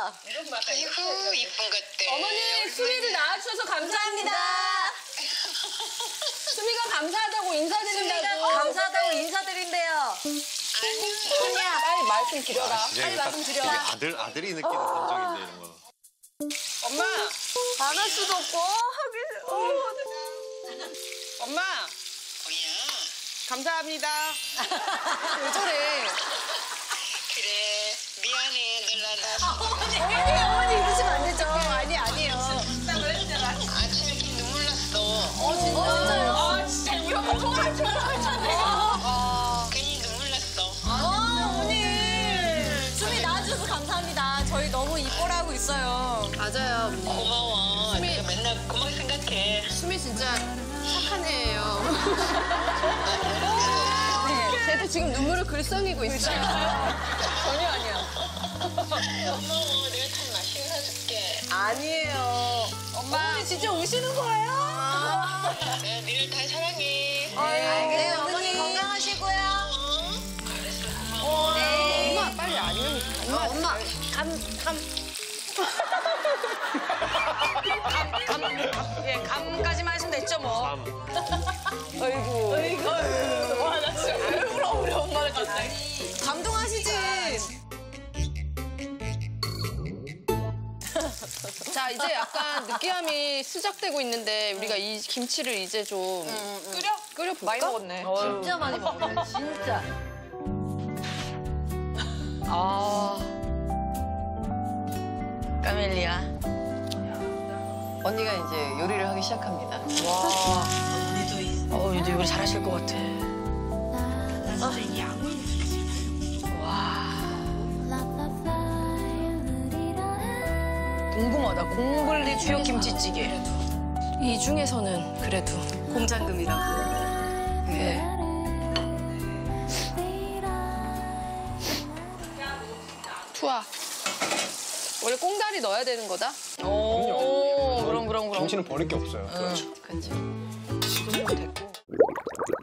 아이고 이쁜 것들. 어머니 수미를 낳아주셔서 감사합니다. 수미가 감사하다고 인사드린다고. 감사하다고 인사드린대요. 수미야 빨리 말씀 드려라. 빨리 말씀 드려라. 아들이 느끼는 감정인데 이런 거. 엄마. 안 할 수도 없고 엄마. 뭐야? 감사합니다. 왜 저래? 그래 미안해 놀라다. 어머니 이러시면 안 되죠. 아니에요. 아침에 이렇게 눈물 났어. 진짜요? 아 진짜 이런 거 통화할 줄 알았잖아. 괜히 눈물 났어. 어머니. 수미 낳아주셔서 감사합니다. 저희 너무 이뻐라고 있어요. 맞아요. 고마워. 내가 맨날 고마워 생각해. 수미 진짜 착한 애예요. 쟤도 지금 눈물을 글썽이고 있어요. 전혀 아니야. 고마워. 내가 참 맛있게 사줄게. 아니에요. 엄마 진짜 우시는 거예요? 내가 니를 다 사랑해. 네, 어머니 건강하시고요. 네. 엄마 빨리 아니면 엄마 감까지만 하시면 됐죠 뭐. 아이고. 와, 나 진짜 왜 울어 우리 엄마를 갑자기. 감동하시지. 자 이제 약간 느끼함이 시작되고 있는데 우리가 이 김치를 이제 좀 끓여볼까? 많이 먹었네. 진짜 많이 먹었네, 진짜. 까멜리아. 언니가 이제 요리를 하기 시작합니다. 와. 언니도 요리 잘하실 것 같아. 궁금하다. 공글리 추역 김치찌개. 이 중에서는 그래도 콩장금이라고. 네. 투하. 원래 꽁다리 넣어야 되는 거다? 오, 그럼. 김치는 버릴 게 없어요. 그렇지. 지금은 됐고.